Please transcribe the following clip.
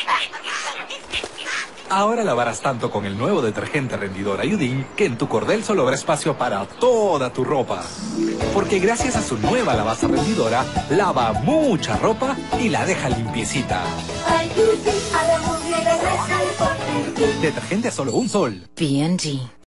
Ahora lavarás tanto con el nuevo detergente rendidor Ayudín que en tu cordel solo habrá espacio para toda tu ropa. Porque gracias a su nueva lavaza rendidora, lava mucha ropa y la deja limpiecita. Ayudín, a la mugre le regresa el poder. Detergente a solo un sol. P&G.